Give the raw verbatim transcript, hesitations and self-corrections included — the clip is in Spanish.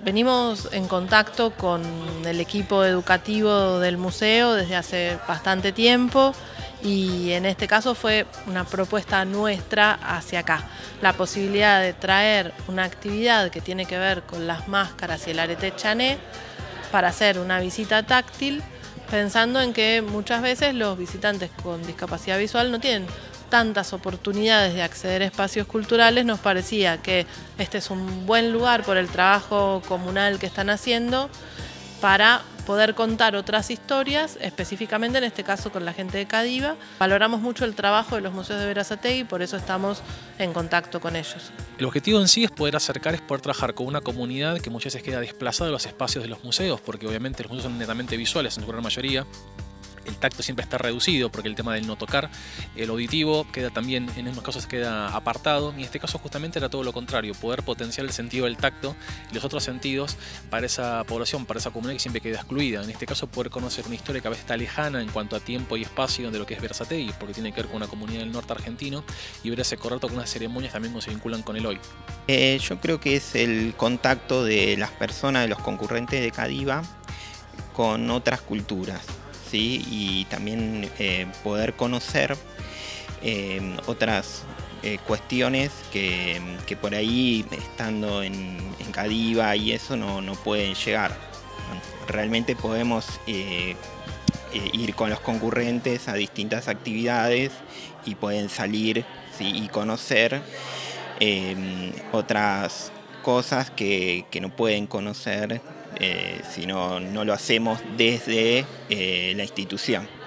Venimos en contacto con el equipo educativo del museo desde hace bastante tiempo y en este caso fue una propuesta nuestra hacia acá. La posibilidad de traer una actividad que tiene que ver con las máscaras y el arete chané para hacer una visita táctil, pensando en que muchas veces los visitantes con discapacidad visual no tienen tantas oportunidades de acceder a espacios culturales. Nos parecía que este es un buen lugar por el trabajo comunal que están haciendo para poder contar otras historias, específicamente en este caso con la gente de Cadiva. Valoramos mucho el trabajo de los museos de Berazategui y por eso estamos en contacto con ellos. El objetivo en sí es poder acercar, es poder trabajar con una comunidad que muchas veces queda desplazada de los espacios de los museos, porque obviamente los museos son netamente visuales en su gran mayoría. El tacto siempre está reducido porque el tema del no tocar, el auditivo queda también, en unos casos queda apartado, y en este caso justamente era todo lo contrario, poder potenciar el sentido del tacto y los otros sentidos para esa población, para esa comunidad que siempre queda excluida. En este caso poder conocer una historia que a veces está lejana en cuanto a tiempo y espacio de lo que es Berazategui, porque tiene que ver con una comunidad del norte argentino, y ver ese correcto con unas ceremonias también que se vinculan con el hoy. Eh, yo creo que es el contacto de las personas, de los concurrentes de Cadiva con otras culturas. ¿Sí? Y también eh, poder conocer eh, otras eh, cuestiones que, que por ahí, estando en, en Cadiva y eso, no, no pueden llegar. Realmente podemos eh, eh, ir con los concurrentes a distintas actividades y pueden salir, ¿sí? Y conocer eh, otras cosas que, que no pueden conocer Eh, si no, no lo hacemos desde eh, la institución.